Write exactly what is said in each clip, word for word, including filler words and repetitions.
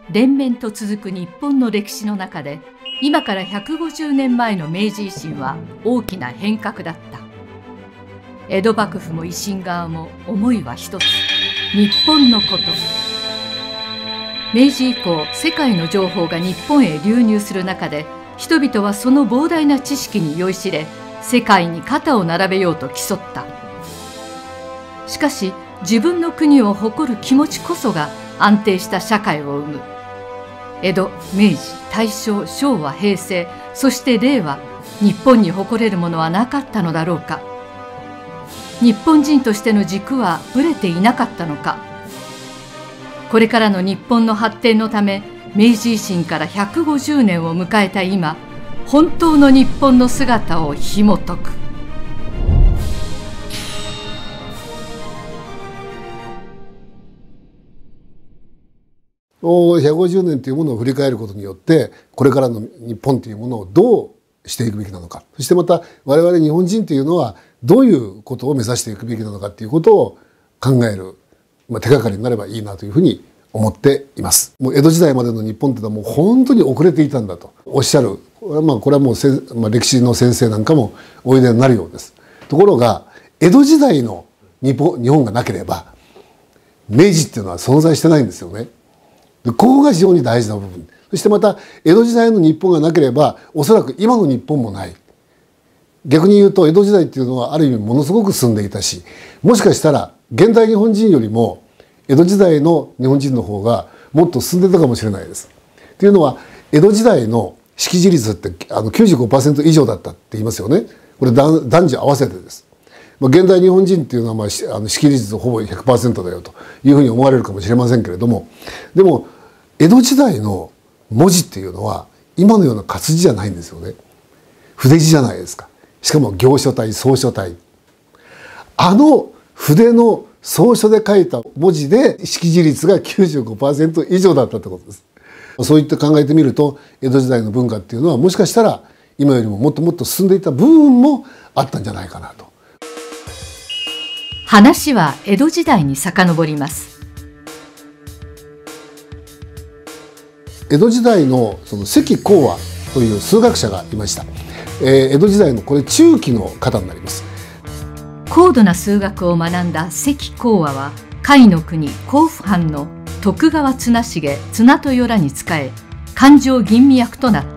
連綿と続く日本の歴史の中で、今からひゃくごじゅうねんまえの明治維新は大きな変革だった。江戸幕府も維新側も思いは一つ、日本のこと。明治以降、世界の情報が日本へ流入する中で、人々はその膨大な知識に酔いしれ、世界に肩を並べようと競った。しかし、自分の国を誇る気持ちこそが安定した社会を生む。江戸、明治、大正、昭和、平成、そして令和、日本に誇れるものはなかったのだろうか。日本人としての軸はぶれていなかったのか。これからの日本の発展のため、明治維新からひゃくごじゅうねんを迎えた今、本当の日本の姿を紐解く。 ひゃくごじゅうねんというものを振り返ることによって、これからの日本というものをどうしていくべきなのか、そしてまた我々日本人というのはどういうことを目指していくべきなのかということを考える、まあ、手がかりになればいいなというふうに思っています。もう江戸時代までの日本というのはもう本当に遅れていたんだとおっしゃる、まあ、これはもうせ、まあ、歴史の先生なんかもおいでになるようです。ところが江戸時代の日本、日本がなければ明治っていうのは存在してないんですよね。ここが非常に大事な部分。そしてまた江戸時代の日本がなければおそらく今の日本もない。逆に言うと江戸時代っていうのはある意味ものすごく進んでいたし、もしかしたら現代日本人よりも江戸時代の日本人の方がもっと進んでたかもしれないです。というのは江戸時代の識字率ってあの きゅうじゅうごパーセント 以上だったって言いますよね。これ男女合わせてです。まあ、現代日本人っていうのはまああの識字率ほぼ ひゃくパーセント だよというふうに思われるかもしれませんけれども、でも江戸時代の文字っていうのは今のような活字じゃないんですよね。筆字じゃないですか。しかも行書体、草書体。あの筆の草書で書いた文字で識字率が きゅうじゅうごパーセント 以上だったってことです。そういって考えてみると江戸時代の文化っていうのはもしかしたら今よりももっともっと進んでいた部分もあったんじゃないかなと。 話は江戸時代に遡ります。 江戸時代のその関光和という数学者がいました。えー、江戸時代のこれ中期の方になります。 高度な数学を学んだ関光和は甲斐の国甲府藩の徳川綱重綱豊らに仕え勘定吟味役となった。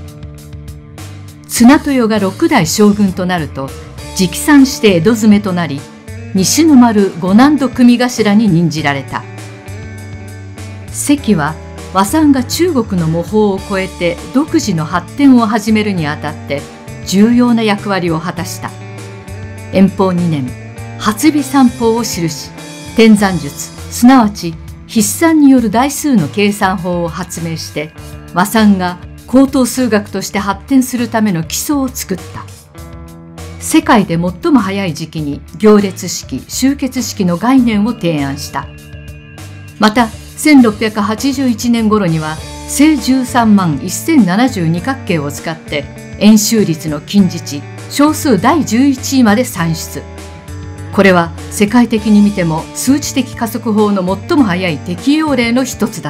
綱豊が六代将軍となると直参して江戸詰めとなり、西の丸五難度組頭に任じられた。関は和算が中国の模倣を超えて独自の発展を始めるにあたって重要な役割を果たした。延宝にねん、初尾算法を記し、天算術、すなわち筆算による代数の計算法を発明して、和算が高等数学として発展するための基礎を作った。世界で最も早い時期に行列式、集結式の概念を提案した。また、せんろっぴゃくはちじゅういちねん頃には正じゅうさんまんせんななじゅうに角形を使って円周率の近似値小数だいじゅういちいまで算出。これは世界的に見ても数値的加速法の最も早い適用例の一つだった。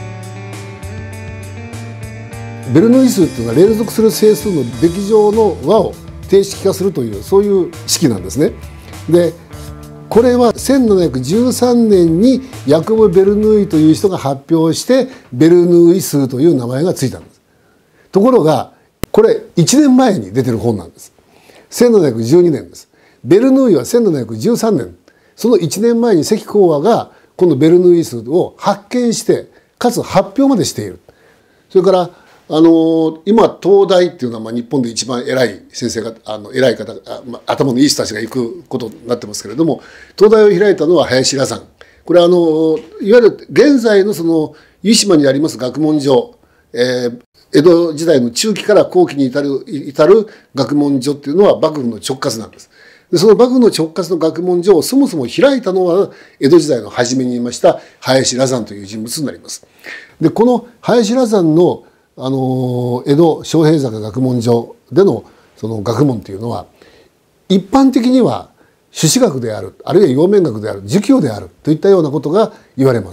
ベルヌーイ数というのは連続する整数のべき乗の和を定式化するというそういう式なんですね。でこれはせんななひゃくじゅうさんねんにヤコブ・ベルヌーイという人が発表してベルヌーイ数という名前がついたんです。ところがこれいちねんまえに出てる本なんです。せんななひゃくじゅうにねんです。ベルヌーイはせんななひゃくじゅうさんねん、そのいちねんまえに関光和がこのベルヌーイ数を発見してかつ発表までしている。それからあの今東大っていうのはまあ日本で一番偉い先生があの偉い方あ、まあ、頭のいい人たちが行くことになってますけれども、東大を開いたのは林羅山。これはあのいわゆる現在のその湯島にあります学問所、えー、江戸時代の中期から後期に至る至る学問所っていうのは幕府の直轄なんです。でその幕府の直轄の学問所をそもそも開いたのは江戸時代の初めにいました林羅山という人物になります。でこの林羅山のあの江戸昌平坂学問所でのその学問というのは一般的には朱子学である、あるいは陽明学である、儒教であるといったようなことが言われます。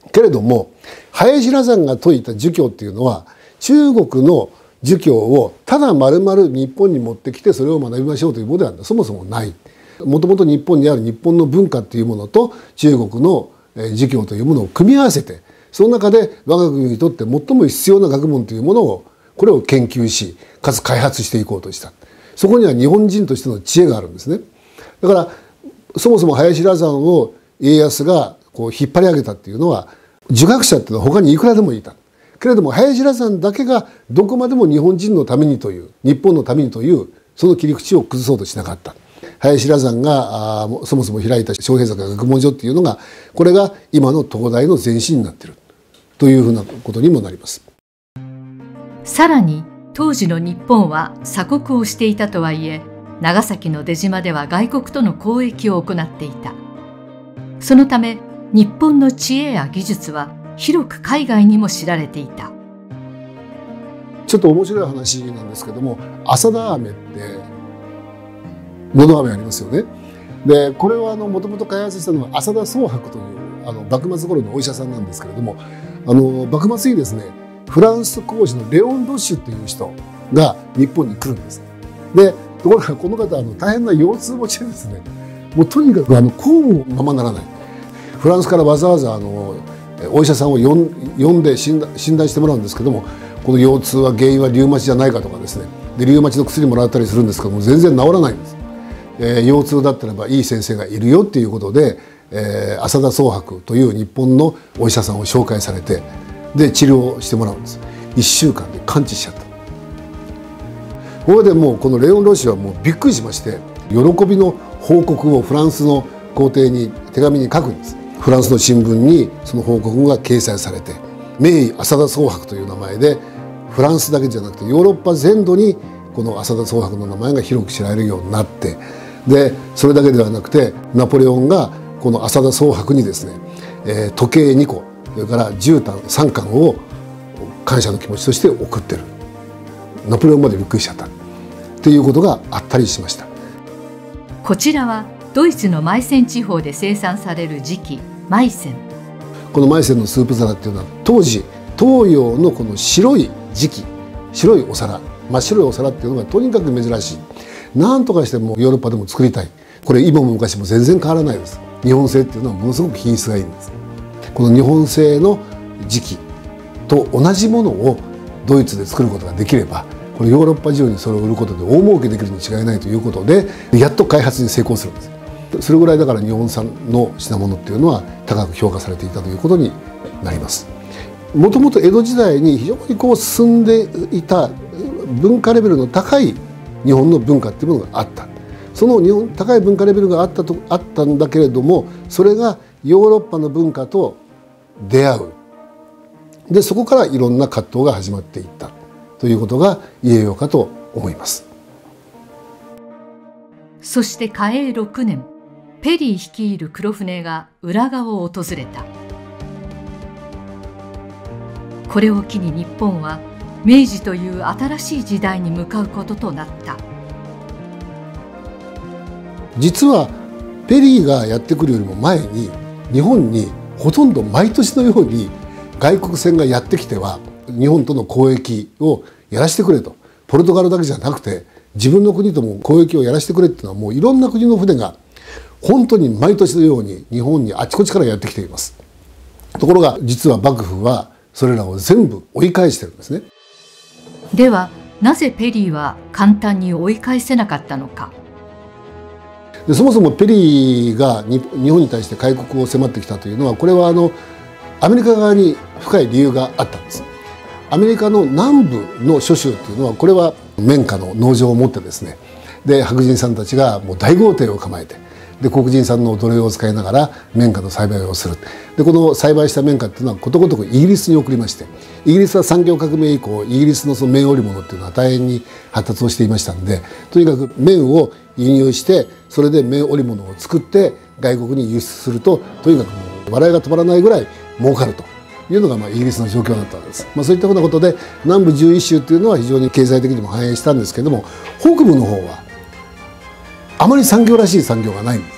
けれども林羅山が説いた儒教っていうのは中国の儒教をただ丸々日本に持ってきてそれを学びましょうというものではそもそもない。もともと日本にある日本の文化っていうものと中国の儒教というものを組み合わせて、その中で我が国にとって最も必要な学問というものをこれを研究しかつ開発していこうとした。そこには日本人としての知恵があるんですね。だからそもそも林羅山を家康がこう引っ張り上げたっていうのは儒学者っていうのは他にいくらでもいた。けれども林羅山だけがどこまでも日本人のためにという日本のためにというその切り口を崩そうとしなかった。林羅山があそもそも開いた昌平坂学問所っていうのがこれが今の東大の前身になっているというふうなことにもなります。 さらに当時の日本は鎖国をしていたとはいえ、長崎の出島では外国との交易を行っていた。そのため日本の知恵や技術は広く海外にも知られていた。 ちょっと面白い話なんですけども、浅田飴ってのど飴ありますよね。でこれはあのもともと開発したのは浅田宗伯というあの幕末頃のお医者さんなんですけれども、あの幕末にですねフランス工事のレオン・ロッシュっていう人が日本に来るんです。でところがこの方あの大変な腰痛持ちでですね、もうとにかくあの公務ままならない。フランスからわざわざあのお医者さんを呼んで診断してもらうんですけども、この腰痛は原因はリウマチじゃないかとかですね、でリウマチの薬もらったりするんですけども全然治らないんです。えー、腰痛だったらばいい先生がいるよっていうことで、えー、浅田宗伯という日本のお医者さんを紹介されて、で治療してもらうんです。いっしゅうかんで完治しちゃった。ここでもうこのレオン・ロッシュはもうびっくりしまして、喜びの報告をフランスの皇帝に手紙に書くんです。フランスの新聞にその報告が掲載されて、名医浅田宗伯という名前でフランスだけじゃなくてヨーロッパ全土にこの浅田宗伯の名前が広く知られるようになって、でそれだけではなくてナポレオンがこの浅田宗伯にですね、えー、時計にこそれから絨毯さんかんを感謝の気持ちとして送ってる。ナポレオンまでびっくりしちゃったっていうことがあったりしました。 こちらはドイツのマイセン地方で生産される磁器マイセン。 このマイセンのスープ皿っていうのは当時東洋のこの白い磁器、白いお皿、真っ白いお皿っていうのがとにかく珍しい。何とかしてもヨーロッパでも作りたい。これ今も昔も全然変わらないです。日本製っていうのはものすごく品質がいいんです。この日本製の磁器と同じものをドイツで作ることができれば、これヨーロッパ中にそれを売ることで大儲けできるに違いないということで、やっと開発に成功するんです。それぐらいだから日本産の品物っていうのは高く評価されていたということになります。もともと江戸時代に非常にこう進んでいた文化レベルの高い日本の文化っていうものがあった。その日本高い文化レベルがあったとあったんだけれども、それがヨーロッパの文化と出会う。でそこからいろんな葛藤が始まっていったということが言えようかと思います。 そして嘉永ろくねん、ペリー率いる黒船が浦賀を訪れた。これを機に日本は明治という新しい時代に向かうこととなった。実はペリーがやってくるよりも前に日本にほとんど毎年のように外国船がやってきては日本との交易をやらせてくれと。ポルトガルだけじゃなくて自分の国とも交易をやらせてくれっていうのはもういろんな国の船が本当に毎年のように日本にあちこちからやってきています。ところが実は幕府はそれらを全部追い返してるんですね。 ではなぜペリーは簡単に追い返せなかったのか。 でそもそもペリーが日本に対して開国を迫ってきたというのは、これはあのアメリカ側に深い理由があったんです。アメリカの南部の諸州っていうのはこれは綿花の農場を持ってですね、で白人さんたちがもう大豪邸を構えて、で黒人さんの奴隷を使いながら綿花の栽培をする。でこの栽培した綿花っていうのはことごとくイギリスに送りまして、イギリスは産業革命以降イギリスのその綿織物っていうのは大変に発達をしていましたんで、とにかく綿を輸入してそれで綿織物を作って外国に輸出すると、とにかくもう笑いが止まらないぐらい儲かるというのがまあイギリスの状況だったわけです。まあ、そういったふうなことで南部じゅういっ州っていうのは非常に経済的にも繁栄したんですけれども、北部の方はあまり産業らしい産業がないんです。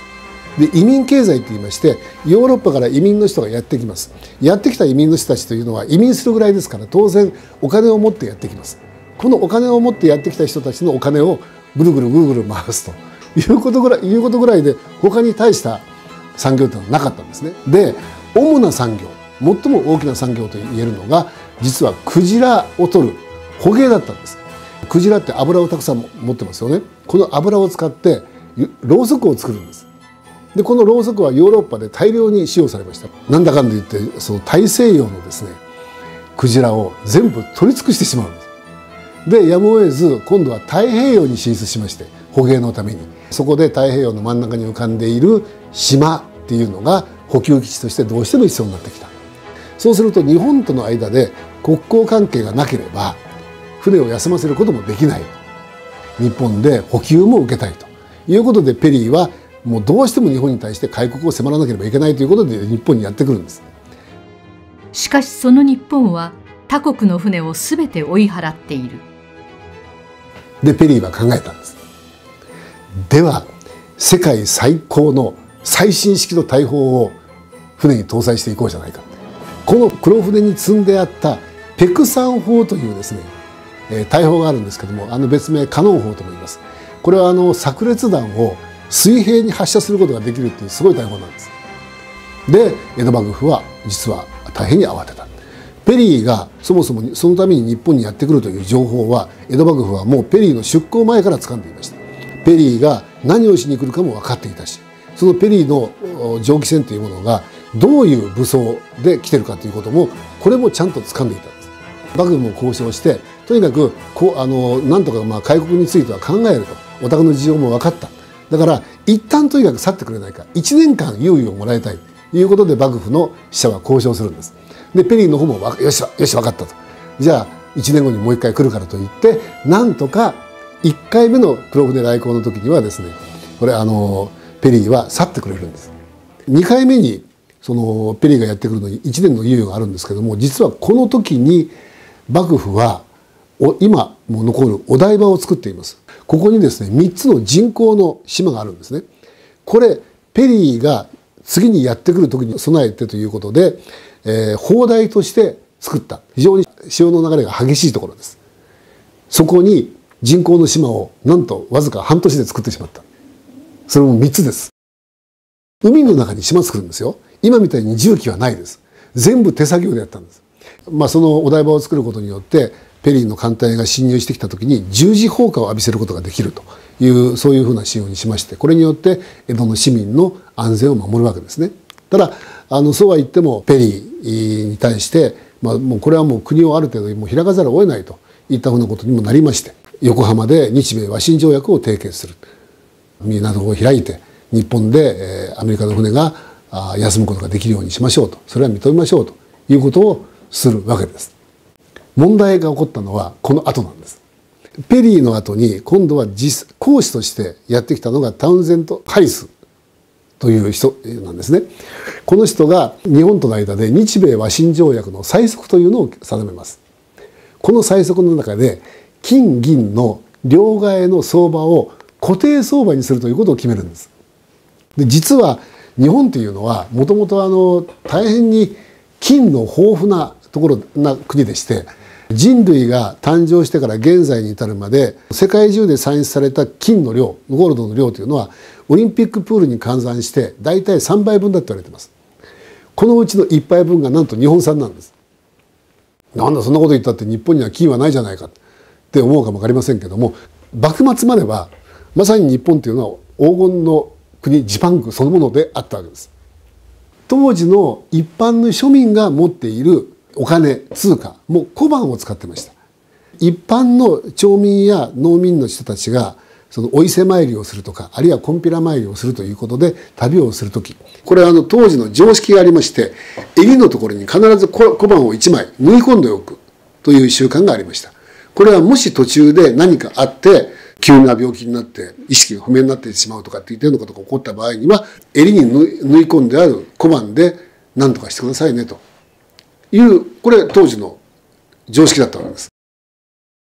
で移民経済といいまして、ヨーロッパから移民の人がやってきます。やってきた移民の人たちというのは移民するぐらいですから、当然お金を持ってやってきます。このお金を持ってやってきた人たちのお金をぐるぐるぐるぐる回すということぐらいいうことぐらいで、他に大した産業というのはなかったんですね。で、主な産業、最も大きな産業と言えるのが、実はクジラを取る捕鯨だったんです。クジラって油をたくさん持ってますよね。この油を使ってろうそくを作るんです。でこのろうそくはヨーロッパで大量に使用されました。なんだかんだ言ってその大西洋のですねクジラを全部取り尽くしてしまうんです。でやむを得ず今度は太平洋に進出しまして、捕鯨のためにそこで太平洋の真ん中に浮かんでいる島っていうのが補給基地としてどうしても必要になってきた。そうすると日本との間で国交関係がなければ船を休ませることもできない。日本で補給も受けたいということで、ペリーはもうどうしても日本に対して開国を迫らなければいけないということで日本にやってくるんです。 しかしその日本は他国の船を全て追い払っている。 でペリーは考えたんです。では世界最高の最新式の大砲を船に搭載していこうじゃないか。この黒船に積んであったペクサン砲というですね、えー、大砲があるんですけども、あの別名カノン砲とも言います。これはあの炸裂弾を水平に発射することができるっていうすごい大砲なんです。で江戸幕府は実は大変に慌てた。ペリーがそもそもそのために日本にやってくるという情報は江戸幕府はもうペリーの出港前から掴んでいました。ペリーが何をしに来るかも分かっていたし、そのペリーの蒸気船というものがどういう武装で来てるかということもこれもちゃんと掴んでいたんです。幕府も交渉してとにかくこうあのなんとかまあ開国については考えると、お互いの事情も分かった。だから一旦とにかく去ってくれないか、いちねんかん猶予をもらいたいということで幕府の使者は交渉するんです。でペリーの方もよしよし分かったと、じゃあいちねんごにもう一回来るからと言ってなんとかいっかいめの黒船来航の時にはですね、これあのペリーは去ってくれるんです。にかいめにそのペリーがやってくるのにいちねんの猶予があるんですけども、実はこの時に幕府は今も残るお台場を作っています。ここにですねみっつの人工の島があるんですね。これペリーが次にやってくる時に備えてということで、えー、砲台として作った非常に潮の流れが激しいところです。そこに人工の島をなんとわずか半年で作ってしまった。それもみっつです。海の中に島作るんですよ。今みたいに重機はないです。全部手作業でやったんです。まあそのお台場を作ることによってペリーの艦隊が侵入してきた時に十字砲火を浴びせることができるというそういうふうな仕様にしまして、これによって江戸の市民の安全を守るわけですね。ただあのそうは言ってもペリーに対して、まあ、もうこれはもう国をある程度もう開かざるを得ないといったふうなことにもなりまして、横浜で日米和親条約を締結する、港を開いて日本で、えー、アメリカの船があ休むことができるようにしましょうと、それは認めましょうということをするわけです。問題が起こったのはこの後なんです。ペリーの後に今度は実公使としてやってきたのがタウンゼント・ハリスという人なんですね。この人が日本との間で日米和親条約の最則というのを定めます。この最則の中で金銀の両替の相場を固定相場にするということを決めるんです。で実は日本というのはもともとあの大変に金の豊富なところな国でして、人類が誕生してから現在に至るまで世界中で産出された金の量、ゴールドの量というのはオリンピックプールに換算して大体さんばいぶんだって言われています。このうちのいっぱいぶんがなんと日本産なんです。なんだそんなこと言ったって日本には金はないじゃないかって思うかも分かりませんけども、幕末まではまさに日本というのは黄金の国ジパングそのものであったわけです。当時の一般の庶民が持っているお金通貨も小判を使ってました。一般の町民や農民の人たちがそのお伊勢参りをするとか、あるいはこんぴら参りをするということで旅をするとき、これはあの当時の常識がありまして、襟のところに必ず小判をいちまい縫い込んでおくという習慣がありました。これはもし途中で何かあって急な病気になって意識が不明になってしまうとかっていったようなことが起こった場合には、襟に縫い込んである小判で何とかしてくださいねという、これ当時の常識だったわけです。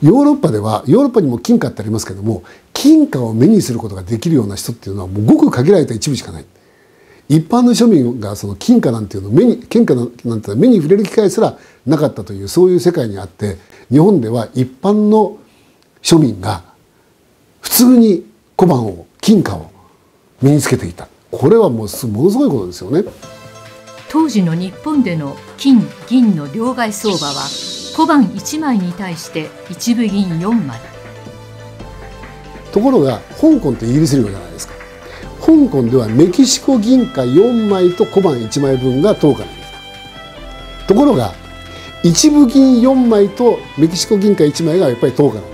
ヨーロッパではヨーロッパにも金貨ってありますけども、金貨を目にすることができるような人っていうのはもうごく限られた一部しかない。一般の庶民がその金貨なんていうのを目に金貨なんて目に触れる機会すらなかったという、そういう世界にあって、日本では一般の庶民が普通に小判を金貨を身につけていた。これはもうものすごいことですよね。 当時の日本での金銀の両替相場は小判いちまいに対して一部銀よんまい。 ところが香港ってイギリス領じゃないですか。香港ではメキシコ銀貨よんまいと小判いちまいぶんが等価なんです。ところが一部銀よんまいとメキシコ銀貨いちまいがやっぱり等価なんです。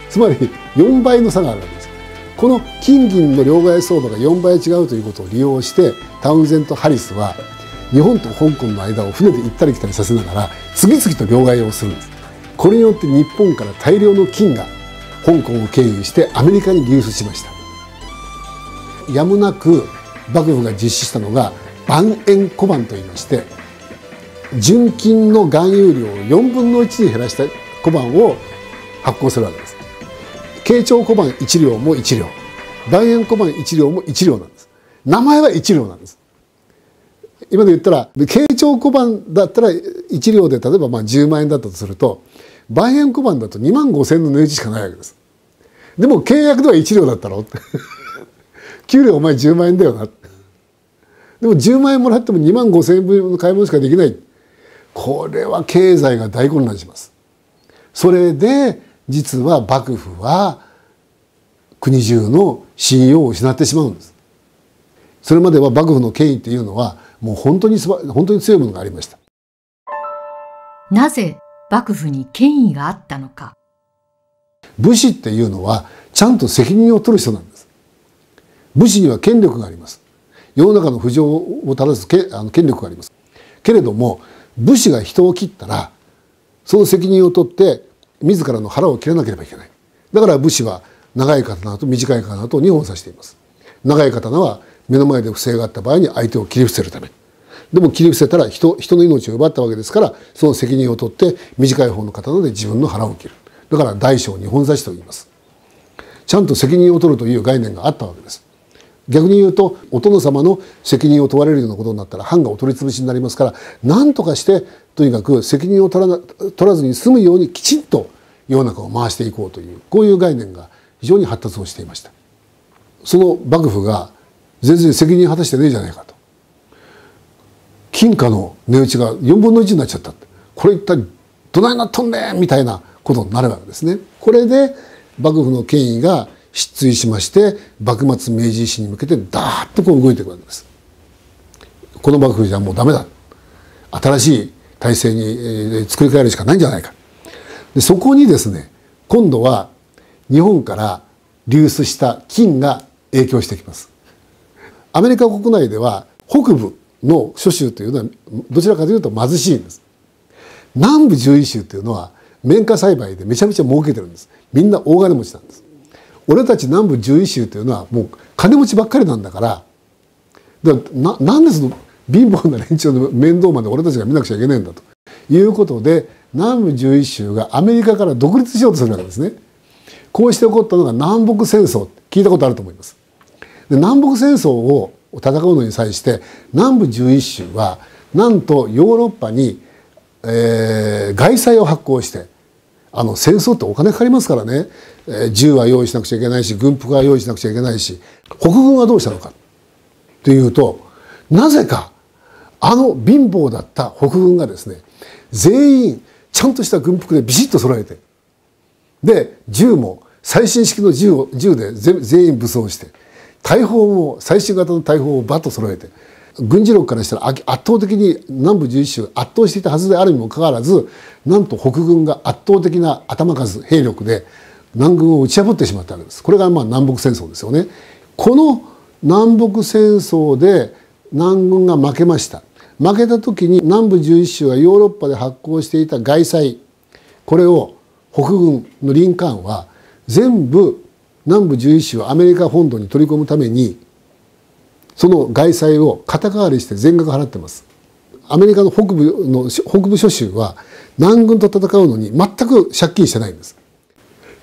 つまりよんばいの差があるわけです。この金銀の両替相場がよんばい違うということを利用して、タウンゼント・ハリスは日本と香港の間を船で行ったり来たりさせながら次々と両替をするんです。これによって日本から大量の金が香港を経由してアメリカに流出しました。やむなく幕府が実施したのが万円小判といいまして、純金の含有量をよんぶんのいちに減らした小判を発行するわけです。慶長小判いちりょうもいちりょう、万円小判いちりょうもいちりょうなんです。名前はいちりょうなんです。今で言ったら慶長小判だったらいちりょうで例えばまあじゅうまんえんだったとすると、万円小判だとにまんごせんえんの値打ちしかないわけです。でも契約ではいちりょうだったろ給料お前じゅうまんえんだよな。でもじゅうまんえんもらってもにまんごせんえんぶんの買い物しかできない。これは経済が大混乱します。それで実は幕府は国中の信用を失ってしまうんです。それまでは幕府の権威っていうのはもう本当にすば本当に強いものがありました。 なぜ幕府に権威があったのか。 武士っていうのはちゃんと責任を取る人なんです。武士には権力があります。世の中の不条を正すけあの権力があります。けれども武士が人を切ったらその責任を取って自らの腹を切らなければいけない。だから武士は長い刀と短い刀とにほん指しています。長い刀は目の前で不正があった場合に相手を切り伏せるため。でも切り伏せたら 人, 人の命を奪ったわけですから、その責任を取って短い方の刀で自分の腹を切る。だから大小二本指しと言います。ちゃんと責任を取るという概念があったわけです。逆に言うとお殿様の責任を問われるようなことになったら藩がお取り潰しになりますから、何とかしてとにかく責任を取らな取らずに済むようにきちんと世の中を回していこうという、こういう概念が非常に発達をしていました。その幕府が全然責任果たしてねえじゃないかと。金貨の値打ちがよんぶんのいちになっちゃった。これ一体どないなっとんねんみたいなことになるわけですね。これで幕府の権威が失墜しまして、幕末明治維新に向けてダーッとこう動いていくわけです。この幕府じゃもうダメだ、新しい体制に作り変えるしかないんじゃないか。でそこにですね、今度は日本から流出した金が影響してきます。アメリカ国内では北部の諸州というのはどちらかというと貧しいんです。南部獣医州というのは綿花栽培でめちゃめちゃ儲けてるんです。みんな大金持ちなんです。俺たち南部獣医州というのはもう金持ちばっかりなんだから、だからななんでその貧乏な連中の面倒まで俺たちが見なくちゃいけないんだということで、南部獣医州がアメリカから独立しようとするわけですね。こうして起こったのが南北戦争、聞いたことあると思います。で南北戦争を戦うのに際して南部獣医州はなんとヨーロッパに、えー、外債を発行して、あの戦争ってお金かかりますからね、えー、銃は用意しなくちゃいけないし、軍服は用意しなくちゃいけないし、北軍はどうしたのかというと、なぜかあの貧乏だった北軍がですね、全員ちゃんとした軍服でビシッと揃えて、で銃も最新式の銃を銃で全員武装して、大砲も最新型の大砲をバッと揃えて、軍事力からしたら圧倒的に南部獣医州が圧倒していたはずであるにもかかわらず、なんと北軍が圧倒的な頭数兵力で南軍を打ち破ってしまったわけです。これがまあ南北戦争ですよね。この南北戦争で南軍が負けました。負けた時に南部獣医州がヨーロッパで発行していた外債、これを北軍のリンカーンは全部南部獣医州をアメリカ本土に取り込むために、その外債を肩代わりして全額払ってます。アメリカの北部の北部諸州は南軍と戦うのに全く借金してないんです。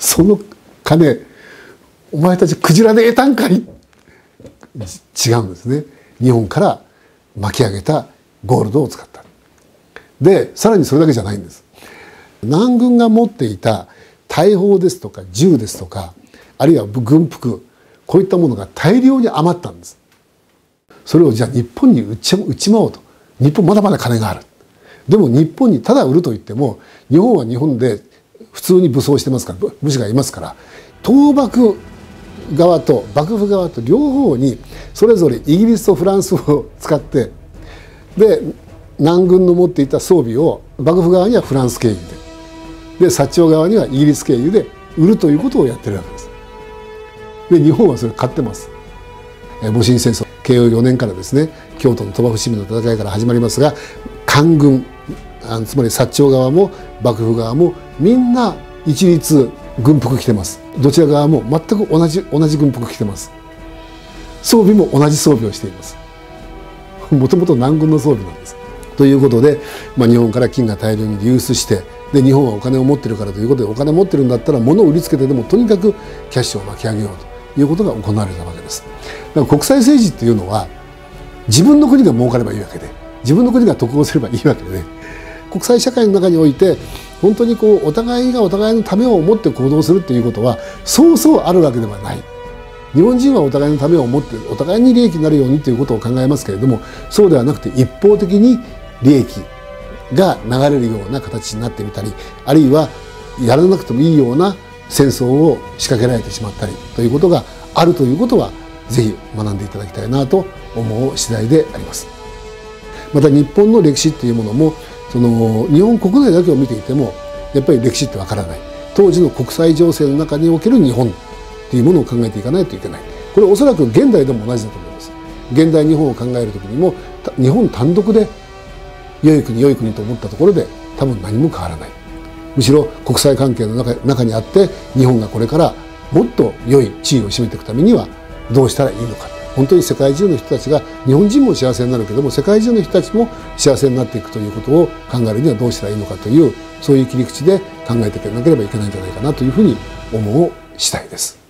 その金お前たちクジラで得たんかい。違うんですね。日本から巻き上げたゴールドを使った。でさらにそれだけじゃないんです。南軍が持っていた大砲ですとか銃ですとか、あるいは軍服、こういったものが大量に余ったんです。それをじゃあ日本に売っちゃ売っちまおうと。日本まだまだ金がある。でも日本にただ売るといっても、日本は日本で普通に武装してますから、武士がいますから、倒幕側と幕府側と両方にそれぞれイギリスとフランスを使って、で南軍の持っていた装備を幕府側にはフランス経由で、で薩長側にはイギリス経由で売るということをやってるわけです。で日本はそれを買ってます。戊辰戦争慶応よねんからですね、京都の鳥羽伏見の戦いから始まりますが、官軍、あのつまり薩長側も幕府側もみんな一律軍服着てます。どちら側も全く同じ同じ軍服着てます。装備も同じ装備をしています。もともと南軍の装備なんです。ということで、まあ、日本から金が大量に流出して、で日本はお金を持ってるからということで、お金を持ってるんだったら物を売りつけてでもとにかくキャッシュを巻き上げようということが行われたわけです。だから国際政治っていうのは自分の国が儲かればいいわけで、自分の国が得をすればいいわけで、国際社会の中において本当にこうお互いがお互いのためを思って行動するっていうことはそうそうあるわけではない。日本人はお互いのためを思ってお互いに利益になるようにということを考えますけれども、そうではなくて一方的に利益が流れるような形になってみたり、あるいはやらなくてもいいような戦争を仕掛けられてしまったりということがあるということは、ぜひ学んでいただきたいなと思う次第であります。また日本の歴史っていうものも、その日本国内だけを見ていてもやっぱり歴史ってわからない。当時の国際情勢の中における日本っていうものを考えていかないといけない。これおそらく現代でも同じだと思います。現代日本を考える時にも、日本単独で良い国良い国と思ったところで多分何も変わらない。むしろ国際関係の 中, 中にあって日本がこれからもっと良い地位を占めていくためにはどうしたらいいのか。本当に世界中の人たちが、日本人も幸せになるけども世界中の人たちも幸せになっていくということを考えるにはどうしたらいいのかという、そういう切り口で考えていかなければいけないんじゃないかなというふうに思う次第です。